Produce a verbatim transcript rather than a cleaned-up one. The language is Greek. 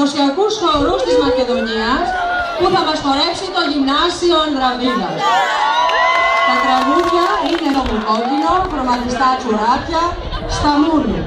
παραδοσιακούς χορούς της Μακεδονίας που θα μας χορέψει το Γυμνάσιο Ανδραβίδας. Τα τραγούδια είναι το Μουκόκκινο, χρωματιστά τσουράπια, στα Μούρνου.